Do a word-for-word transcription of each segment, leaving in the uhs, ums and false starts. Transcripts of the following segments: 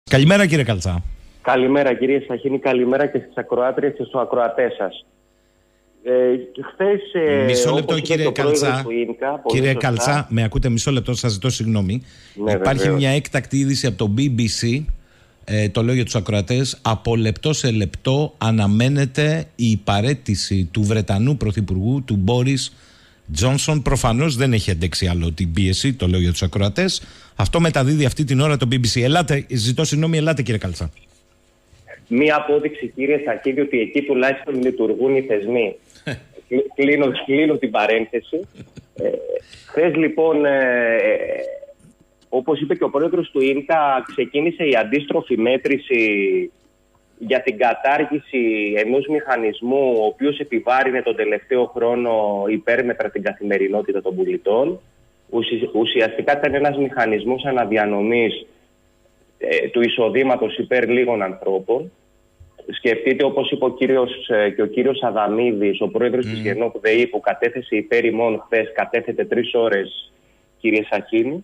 Καλημέρα κύριε Καλτσά. Καλημέρα κύριε Σαχίνη, καλημέρα και στις ακροάτριες και στους ακροατές σας. Ε, χθες, μισό λεπτό κύριε Καλτσά, Ίνκα, κύριε Καλτσά, με ακούτε μισό λεπτό, σας ζητώ συγγνώμη. Ναι, Υπάρχει βεβαίως. μια έκτακτη είδηση από το μπι μπι σι, ε, το λέω για τους ακροατές, από λεπτό σε λεπτό αναμένεται η παραίτηση του Βρετανού Πρωθυπουργού, του Μπόρις Τζόνσον. Προφανώς δεν έχει αντέξει άλλο την πίεση, το λέω για τους ακροατές. Αυτό μεταδίδει αυτή την ώρα το μπι μπι σι. Ελάτε, ζητώ συγγνώμη, ελάτε κύριε Καλτσά. Μία απόδειξη κύριε Σαχίδη ότι εκεί τουλάχιστον λειτουργούν οι θεσμοί. κλείνω, κλείνω την παρένθεση. Ε, χθες λοιπόν, ε, ε, όπως είπε και ο πρόεδρος του ΙΝΚΑ, ξεκίνησε η αντίστροφη μέτρηση για την κατάργηση ενός μηχανισμού ο οποίος επιβάρυνε τον τελευταίο χρόνο υπέρμετρα την καθημερινότητα των πολιτών. Ουσιαστικά ήταν ένας μηχανισμός αναδιανομής ε, του εισοδήματος υπέρ λίγων ανθρώπων. Σκεφτείτε, όπως είπε ο κύριος, ε, και ο κύριος Αδαμίδης, ο πρόεδρος mm. της Γενόπ ΔΕΗ, που κατέθεσε υπέρ ημών χθες, κατέθετε τρεις ώρες, κύριε Σαχίνη.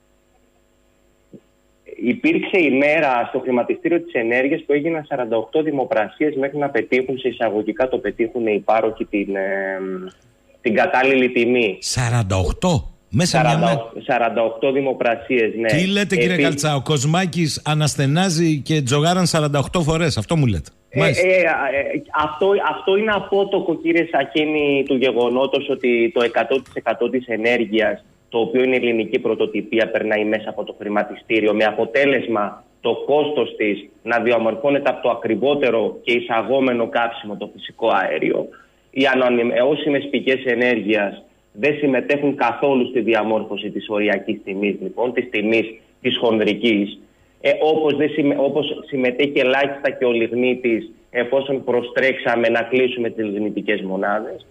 Υπήρξε ημέρα στο χρηματιστήριο της ενέργειας που έγιναν σαράντα οκτώ δημοπρασίες μέχρι να πετύχουν, σε εισαγωγικά το πετύχουν οι πάροχοι, την, ε, την κατάλληλη τιμή. σαράντα οκτώ μέσα σαράντα, μια... σαράντα οκτώ δημοπρασίες, ναι. Τι λέτε κύριε Επί... Καλτσά, ο Κοσμάκης αναστενάζει και τζογάραν σαράντα οκτώ φορές, αυτό μου λέτε. Ε, ε, ε, ε, αυτό, αυτό είναι απότοκο κύριε Σαχίνη του γεγονότος ότι το εκατό τοις εκατό της ενέργειας, το οποίο είναι ελληνική πρωτοτυπία, περνάει μέσα από το χρηματιστήριο, με αποτέλεσμα το κόστος της να διαμορφώνεται από το ακριβότερο και εισαγόμενο κάψιμο, το φυσικό αέριο. Οι ανανεώσιμες πηγές ενέργειας δεν συμμετέχουν καθόλου στη διαμόρφωση της οριακής τιμής, λοιπόν, της τιμής της χονδρικής, ε, όπως, δεν συμμε, όπως συμμετέχει ελάχιστα και ο λιγνίτης, εφόσον προστρέξαμε να κλείσουμε τις λιγνητικές μονάδες.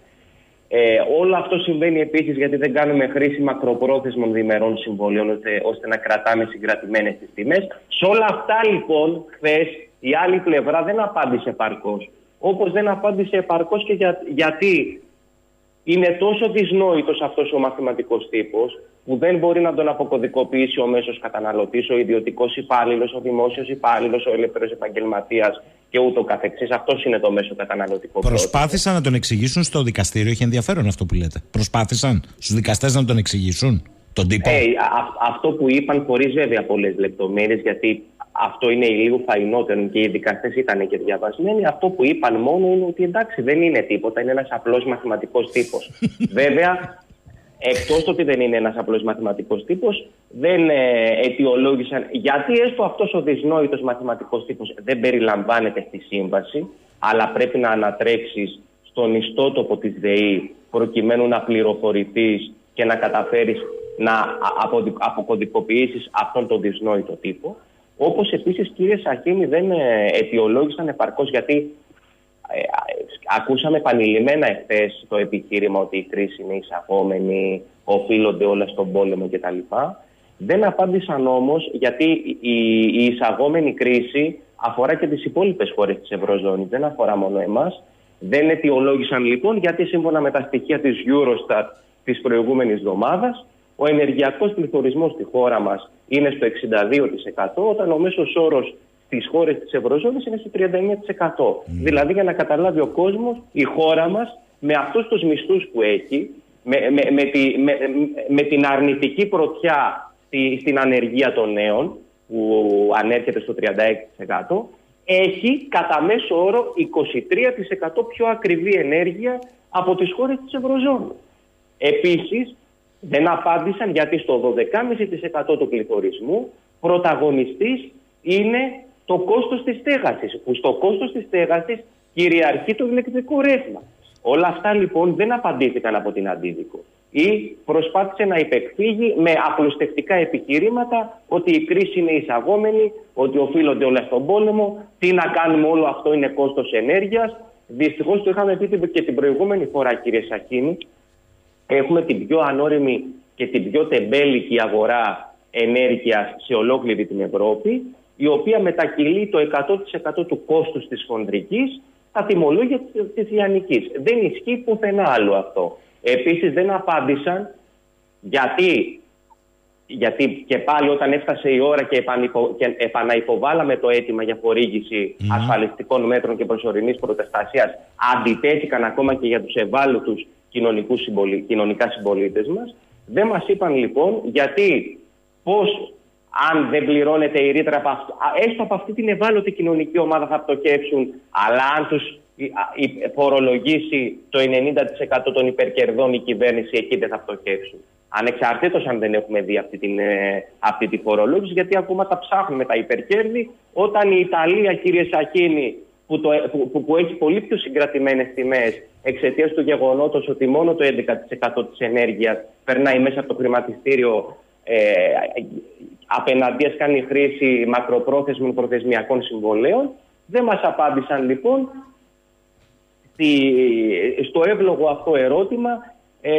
Ε, όλο αυτό συμβαίνει επίσης γιατί δεν κάνουμε χρήση μακροπρόθεσμων διμερών συμβολίων ώστε, ώστε να κρατάμε συγκρατημένες τις τιμές. Σε όλα αυτά λοιπόν, χθες η άλλη πλευρά δεν απάντησε επαρκώς. Όπως δεν απάντησε επαρκώς και για, γιατί είναι τόσο δυσνόητος αυτός ο μαθηματικός τύπος που δεν μπορεί να τον αποκωδικοποιήσει ο μέσος καταναλωτής, ο ιδιωτικός υπάλληλος, ο δημόσιος υπάλληλος, ο ελεύθερος επαγγελματίας και ούτω καθεξής. Αυτός είναι το μέσο καταναλωτικό. Προσπάθησαν να τον εξηγήσουν στο δικαστήριο, έχει ενδιαφέρον αυτό που λέτε. Προσπάθησαν στους δικαστές να τον εξηγήσουν τον τύπο. Ε, α, αυτό που είπαν, χωρίς βέβαια πολλές λεπτομέρειες, γιατί αυτό είναι λίγο φαϊνότερο και οι δικαστές ήταν και διαβασμένοι. Αυτό που είπαν μόνο είναι ότι εντάξει, δεν είναι τίποτα, είναι ένας απλός μαθηματικός τύπος. Βέβαια, εκτός το ότι δεν είναι ένας απλός μαθηματικός τύπος, δεν ε, αιτιολόγησαν γιατί έστω αυτός ο δυσνόητος μαθηματικός τύπος δεν περιλαμβάνεται στη σύμβαση, αλλά πρέπει να ανατρέξεις στον ιστότοπο της ΔΕΗ προκειμένου να πληροφορηθείς και να καταφέρεις να αποκωδικοποιήσεις αυτόν τον δυσνόητο τύπο. Όπως επίσης κύριε Σαχίνη δεν ε, αιτιολόγησαν επαρκώς, γιατί Ε, ακούσαμε επανειλημμένα εχθές το επιχείρημα ότι η κρίση είναι εισαγόμενη, οφείλονται όλα στον πόλεμο κτλ. Δεν απάντησαν όμως γιατί η, η εισαγόμενη κρίση αφορά και τις υπόλοιπες χώρες της Ευρωζώνης, δεν αφορά μόνο εμάς. Δεν αιτιολόγησαν λοιπόν γιατί σύμφωνα με τα στοιχεία της Eurostat της προηγούμενης εβδομάδας ο ενεργειακός πληθωρισμός στη χώρα μας είναι στο εξήντα δύο τοις εκατό, όταν ο μέσος όρος στις χώρες της Ευρωζώνης είναι στο τριάντα εννέα τοις εκατό. Mm. Δηλαδή, για να καταλάβει ο κόσμος, η χώρα μας με αυτούς τους μισθούς που έχει, με, με, με, τη, με, με την αρνητική πρωτιά στη, στην ανεργία των νέων, που ανέρχεται στο τριάντα έξι τοις εκατό, έχει κατά μέσο όρο είκοσι τρία τοις εκατό πιο ακριβή ενέργεια από τις χώρες της Ευρωζώνης. Επίσης, δεν απάντησαν γιατί στο δώδεκα κόμμα πέντε τοις εκατό του πληθωρισμού πρωταγωνιστής είναι το κόστος της στέγασης, που στο κόστος της στέγασης κυριαρχεί το ηλεκτρικό ρεύμα. Όλα αυτά λοιπόν δεν απαντήθηκαν από την Αντίδικο ή προσπάθησε να υπεκφύγει με απλουστευτικά επιχειρήματα ότι η κρίση είναι εισαγόμενη, ότι οφείλονται όλα στον πόλεμο, τι να κάνουμε, όλο αυτό είναι κόστος ενέργειας. Δυστυχώς το είχαμε πει και την προηγούμενη φορά κύριε Σαχίνη, έχουμε την πιο ανώριμη και την πιο τεμπέλικη αγορά ενέργειας σε ολόκληρη την Ευρώπη, η οποία μετακυλεί το εκατό τοις εκατό του κόστους της χονδρικής στα τιμολόγια της λιανικής. Δεν ισχύει πουθενά άλλο αυτό. Επίσης δεν απάντησαν γιατί γιατί και πάλι όταν έφτασε η ώρα και, επανυπο, και επαναυποβάλαμε το αίτημα για χορήγηση mm. ασφαλιστικών μέτρων και προσωρινής προστασίας, αντιτέθηκαν ακόμα και για τους ευάλωτους συμπολί, κοινωνικά συμπολίτες μας. Δεν μας είπαν λοιπόν γιατί, πώς, αν δεν πληρώνεται η ρήτρα από αυτό, έστω από αυτή την ευάλωτη κοινωνική ομάδα θα πτωχεύσουν, αλλά αν τους φορολογήσει το ενενήντα τοις εκατό των υπερκερδών η κυβέρνηση, εκεί δεν θα πτωχεύσουν. Ανεξαρτήτως αν δεν έχουμε δει αυτή, την, αυτή τη φορολόγηση, γιατί ακόμα τα ψάχνουμε τα υπερκέρδη, όταν η Ιταλία, κύριε Σαχίνη, που, το, που, που έχει πολύ πιο συγκρατημένες τιμές εξαιτίας του γεγονότος ότι μόνο το έντεκα τοις εκατό της ενέργειας περνάει μέσα από το χρηματιστήριο, ε, απέναντίας κάνει χρήση μακροπρόθεσμων προθεσμιακών συμβολέων. Δεν μας απάντησαν λοιπόν στο εύλογο αυτό ερώτημα ε, ε,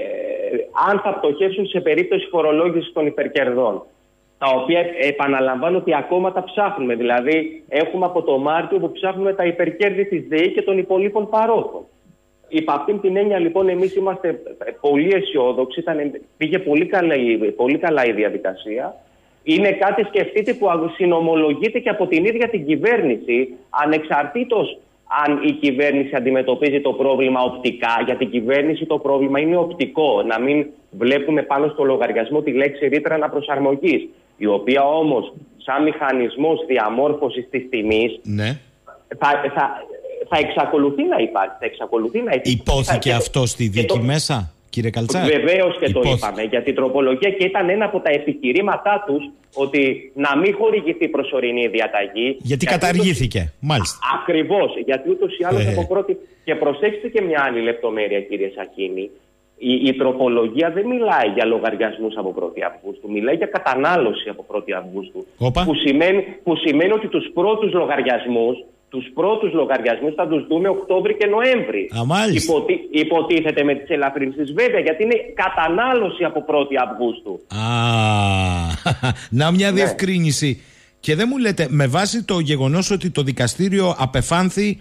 αν θα πτωχεύσουν σε περίπτωση φορολόγησης των υπερκερδών, τα οποία επαναλαμβάνω ότι ακόμα τα ψάχνουμε. Δηλαδή έχουμε από το Μάρτιο που ψάχνουμε τα υπερκέρδη της ΔΕΗ και των υπολείπων παρόχων. Υπ' αυτήν την έννοια λοιπόν εμείς είμαστε πολύ αισιόδοξοι, πήγε πολύ καλά, πολύ καλά η διαδικασία. Είναι κάτι, σκεφτείτε, που συνομολογείται και από την ίδια την κυβέρνηση, ανεξαρτήτως αν η κυβέρνηση αντιμετωπίζει το πρόβλημα οπτικά. Για την κυβέρνηση το πρόβλημα είναι οπτικό. Να μην βλέπουμε πάνω στο λογαριασμό τη λέξη ρήτρα αναπροσαρμογής, η οποία όμως σαν μηχανισμός διαμόρφωσης της τιμής ναι. θα, θα, θα εξακολουθεί να υπάρχει. Θα εξακολουθεί να υπάρχει. Υπόθηκε θα, αυτό στη δίκη το... μέσα, κύριε Καλτσά? Βεβαίως και Υπόθηκε. Το είπαμε για την τροπολογία και ήταν ένα από τα επιχειρήματά τους ότι να μην χορηγηθεί προσωρινή διαταγή. Γιατί, γιατί καταργήθηκε, ούτως... μάλιστα. Ακριβώς, γιατί ούτως ή άλλως ε. από πρώτη... Και προσέξτε και μια άλλη λεπτομέρεια, κύριε Σαχίνη. Η, η τροπολογία δεν μιλάει για λογαριασμούς από πρώτη Αυγούστου, μιλάει για κατανάλωση από πρώτη Αυγούστου. Που σημαίνει, που σημαίνει ότι τους πρώτους λογαριασμούς Τους πρώτους λογαριασμούς θα τους δούμε Οκτώβρη και Νοέμβρη. Υποτι... Υποτίθεται με τις ελαφρύνσεις, βέβαια, γιατί είναι κατανάλωση από πρώτη Αυγούστου. Α, να μια ναι. διευκρίνηση. Και δεν μου λέτε, με βάση το γεγονός ότι το δικαστήριο απεφάνθη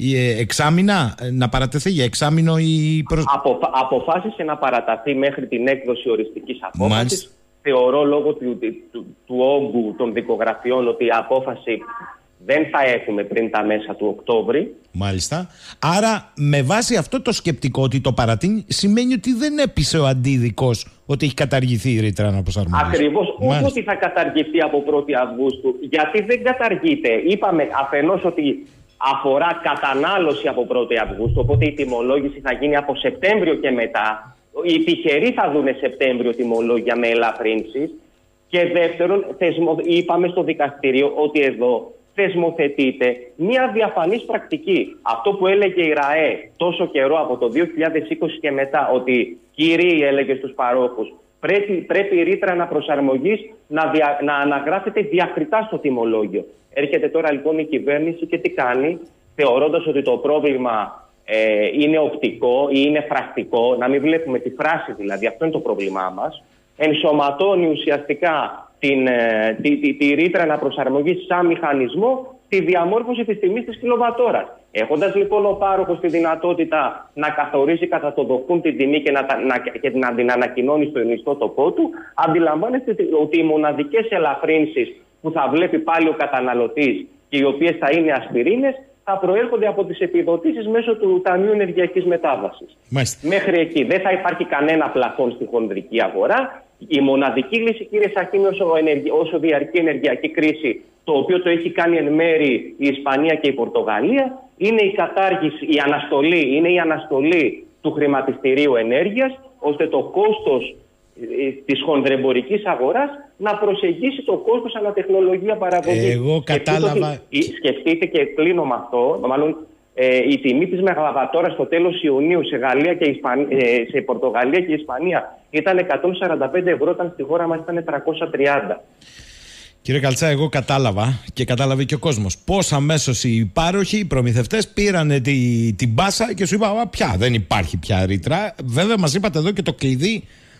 εξάμηνα, να παρατεθεί για εξάμηνο η προσ... Απο... Αποφάσισε να παραταθεί μέχρι την έκδοση οριστικής απόφασης. Θεωρώ λόγω του, του, του, του όγκου των δικογραφιών ότι η απόφαση δεν θα έχουμε πριν τα μέσα του Οκτώβρη. Μάλιστα. Άρα με βάση αυτό το σκεπτικό ότι το παρατείνει, σημαίνει ότι δεν έπεισε ο αντίδικος ότι έχει καταργηθεί η ρήτρα αναπροσαρμογής. Ακριβώς. Όχι ότι θα καταργηθεί από πρώτη Αυγούστου. Γιατί δεν καταργείται. Είπαμε αφενός ότι αφορά κατανάλωση από πρώτη Αυγούστου, οπότε η τιμολόγηση θα γίνει από Σεπτέμβριο και μετά. Οι τυχεροί θα δουν Σεπτέμβριο τιμολόγια με ελαφρύνσεις. Και δεύτερον, θεσμο... είπαμε στο δικαστήριο ότι εδώ θεσμοθετείται μια διαφανής πρακτική. Αυτό που έλεγε η ΡΑΕ τόσο καιρό από το δύο χιλιάδες είκοσι και μετά, ότι κύριοι, έλεγε στους παρόχους, πρέπει, πρέπει η ρήτρα αναπροσαρμογής να, δια, να αναγράφεται διακριτά στο τιμολόγιο. Έρχεται τώρα λοιπόν η κυβέρνηση και τι κάνει, θεωρώντας ότι το πρόβλημα ε, είναι οπτικό ή είναι φραστικό, να μην βλέπουμε τη φράση δηλαδή, αυτό είναι το πρόβλημά μας, ενσωματώνει ουσιαστικά Την, τη, τη, τη ρήτρα αναπροσαρμογής σαν μηχανισμό τη διαμόρφωση της τιμής της κιλοβατόρας. Έχοντας λοιπόν ο πάροχος τη δυνατότητα να καθορίζει κατά το δοκούν την τιμή και να, να, και να την ανακοινώνει στο ιστότοπό του, αντιλαμβάνεστε ότι οι μοναδικές ελαφρύνσεις που θα βλέπει πάλι ο καταναλωτής και οι οποίες θα είναι ασπιρίνες θα προέρχονται από τις επιδοτήσεις μέσω του Ταμείου Ενεργειακής Μετάβασης. Μάλιστα. Μέχρι εκεί δεν θα υπάρχει κανένα πλαφόν στη χονδρική αγορά. Η μοναδική λύση, κύριε Σαχίνη, όσο, ενεργει... όσο διαρκεί η ενεργειακή κρίση, το οποίο το έχει κάνει εν μέρη η Ισπανία και η Πορτογαλία, είναι η κατάργηση, η αναστολή, είναι η αναστολή του χρηματιστηρίου ενέργειας, ώστε το κόστος της χονδρεμπορικής αγοράς να προσεγγίσει το κόστος ανατεχνολογία παραγωγής. Εγώ κατάλαβα. Σκεφτείτε, σκεφτείτε και κλείνω με αυτό, μάλλον ε, η τιμή της μεγαβατόρας στο τέλος Ιουνίου σε, Γαλλία και Ισπανία, ε, σε Πορτογαλία και Ισπανία ήταν εκατόν σαράντα πέντε ευρώ, όταν στη χώρα μας ήταν τριακόσια τριάντα. Κύριε Καλτσά, εγώ κατάλαβα και κατάλαβε και ο κόσμος πώς αμέσως οι πάροχοι, οι προμηθευτές πήραν τη, την μπάσα και σου είπα πια δεν υπάρχει πια ρήτρα. Βέβαια μας είπατε εδώ και το κλειδί,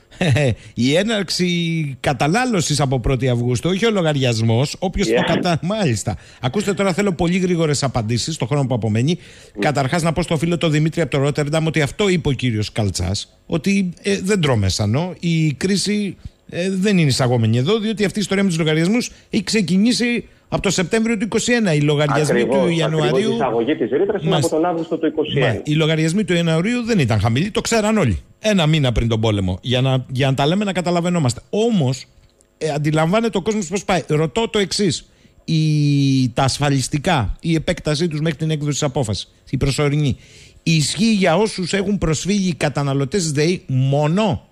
η έναρξη κατανάλωσης από πρώτη Αυγούστου, όχι ο λογαριασμός, όποιος yeah. το κατα... Μάλιστα. Ακούστε τώρα, θέλω πολύ γρήγορες απαντήσεις στο χρόνο που απομένει. Mm. Καταρχάς να πω στο φίλο το Δημήτρη από το Ρότερνταμ ότι αυτό είπε ο κύριος Καλτσάς, ότι ε, δεν τρώμε σανό, η κρίση ε, δεν είναι εισαγόμενοι εδώ, διότι αυτή η ιστορία με τους λογαριασμούς έχει ξεκινήσει από το Σεπτέμβριο του είκοσι ένα. Οι λογαριασμοί ακριβώς, του Ιανουαρίου. Η εισαγωγή της ρήτρας είναι από τον Αύγουστο του είκοσι ένα. Μα, οι λογαριασμοί του Ιανουαρίου δεν ήταν χαμηλοί, το ξέραν όλοι. Ένα μήνα πριν τον πόλεμο. Για να, για να τα λέμε να καταλαβαίνόμαστε. Όμως, ε, αντιλαμβάνεται ο κόσμος πώς πάει. Ρωτώ το εξής. Η, τα ασφαλιστικά, η επέκτασή τους μέχρι την έκδοση της απόφασης, η προσωρινή, ισχύει για όσους έχουν προσφύγει οι καταναλωτές της ΔΕΗ μόνο?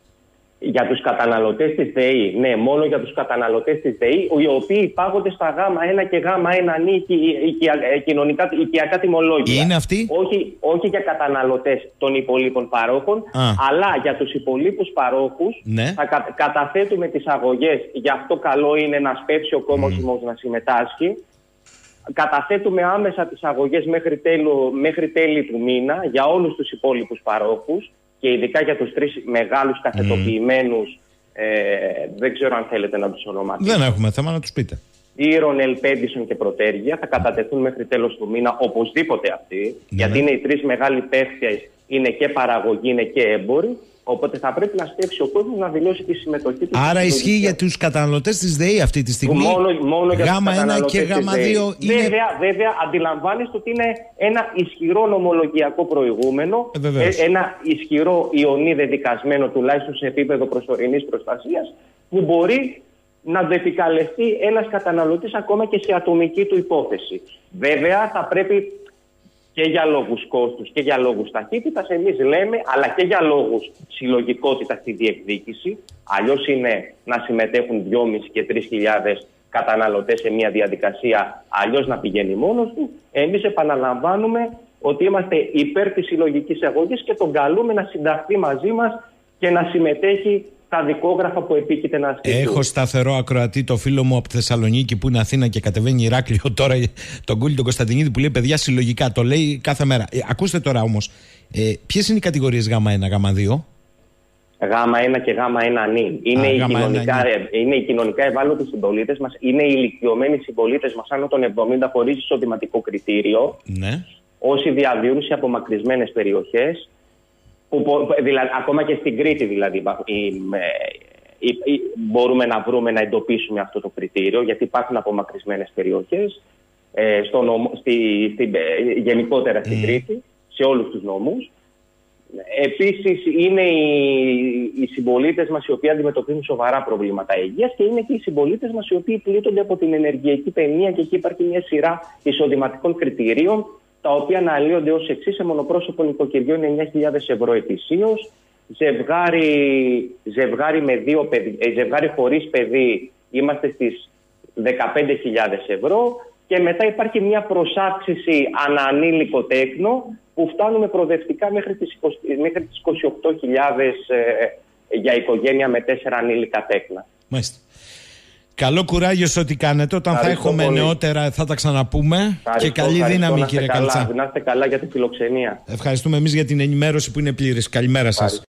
Για τους καταναλωτές της ΔΕΗ, ναι, μόνο για τους καταναλωτές της ΔΕΗ, οι οποίοι υπάγονται στα γάμα ένα και γάμα ένα νη κοινωνικά οικιακά τιμολόγια. Είναι αυτοί? Όχι, όχι για καταναλωτές των υπολείπων παρόχων, Α. αλλά για τους υπολείπους παρόχους, ναι. θα κα, καταθέτουμε τις αγωγές, γι' αυτό καλό είναι να σπεύσει ο κόμμος mm. να συμμετάσχει. Καταθέτουμε άμεσα τις αγωγές μέχρι, τέλου, μέχρι τέλη του μήνα για όλους τους υπόλοιπους παρόχους και ειδικά για τους τρεις μεγάλους καθετοποιημένους, mm. ε, δεν ξέρω αν θέλετε να τους ονομάσετε. Δεν έχουμε θέμα, να τους πείτε. Ήρων, Ελπέντισον και Πρωτέργεια θα κατατεθούν μέχρι τέλος του μήνα οπωσδήποτε αυτοί, mm. γιατί είναι οι τρεις μεγάλοι παίχτες, είναι και παραγωγή, είναι και έμποροι. Οπότε θα πρέπει να στέξει ο κόσμος να δηλώσει τη συμμετοχή του. Άρα ισχύει για τους καταναλωτές της ΔΕΗ αυτή τη στιγμή. Μόνο, μόνο για γάμα τους ένα και γάμα δύο είναι... Βέβαια, βέβαια αντιλαμβάνεστε ότι είναι ένα ισχυρό νομολογιακό προηγούμενο, ε, ένα ισχυρό ιονίδε δικασμένο τουλάχιστον σε επίπεδο προσωρινής προστασίας, που μπορεί να το επικαλεστεί ένας καταναλωτής ακόμα και σε ατομική του υπόθεση. Βέβαια θα πρέπει και για λόγους κόστους και για λόγους ταχύτητας, εμείς λέμε, αλλά και για λόγους συλλογικότητας στη διεκδίκηση. Αλλιώς είναι να συμμετέχουν δυόμισι και τρεις χιλιάδες καταναλωτές σε μια διαδικασία, αλλιώς να πηγαίνει μόνος του. Εμείς επαναλαμβάνουμε ότι είμαστε υπέρ της συλλογικής αγωγής και τον καλούμε να συνταχθεί μαζί μας και να συμμετέχει τα δικόγραφα που επίκειται να ασκηθούν. Έχω σταθερό ακροατή το φίλο μου από τη Θεσσαλονίκη που είναι Αθήνα και κατεβαίνει Ηράκλειο τώρα, τον Κούλη τον Κωνσταντινίδη, που λέει παιδιά συλλογικά. Το λέει κάθε μέρα. Ε, ακούστε τώρα όμως, ε, ποιες είναι οι κατηγορίες γάμα ένα, γάμα δύο? γάμα ένα και γάμα ένα νη. Είναι, οι κοινωνικά, είναι οι κοινωνικά ευάλωτοι συμπολίτες μας, είναι οι ηλικιωμένοι συμπολίτες μας άνω των εβδομήντα χωρίς εισοδηματικό κριτήριο. Ναι. Όσοι διαβιούν σε απομακρυσμένες περιοχές. Που, δηλαδή, ακόμα και στην Κρήτη δηλαδή η, η, η, μπορούμε να βρούμε, να εντοπίσουμε αυτό το κριτήριο, γιατί υπάρχουν απομακρυσμένες περιοχές ε, στο νομο, στη, στη, ε, γενικότερα στην mm. Κρήτη, σε όλους τους νομούς. Επίσης είναι οι, οι συμπολίτες μας οι οποίοι αντιμετωπίζουν σοβαρά προβλήματα υγείας και είναι και οι συμπολίτες μας οι οποίοι πλήττονται από την ενεργειακή παινία, και εκεί υπάρχει μια σειρά εισοδηματικών κριτηρίων, τα οποία αναλύονται ως εξής: σε μονοπρόσωπο νοικοκυριών εννιά χιλιάδες ευρώ ετησίως, ζευγάρι, ζευγάρι, με δύο παιδί, ζευγάρι χωρίς παιδί είμαστε στις δεκαπέντε χιλιάδες ευρώ, και μετά υπάρχει μια προσάυξηση ανανήλικο τέκνο που φτάνουμε προοδευτικά μέχρι τις, είκοσι, μέχρι τις είκοσι οκτώ χιλιάδες ε, για οικογένεια με τέσσερα ανήλικα τέκνα. Μάλιστα. Καλό κουράγιο σε ό,τι κάνετε. Όταν ευχαριστώ θα έχουμε πολύ. Νεότερα θα τα ξαναπούμε. Ευχαριστώ, και καλή δύναμη, κύριε Καλτσά. Να είστε καλά για τη φιλοξενία. Ευχαριστούμε εμείς για την ενημέρωση που είναι πλήρης. Καλημέρα σας.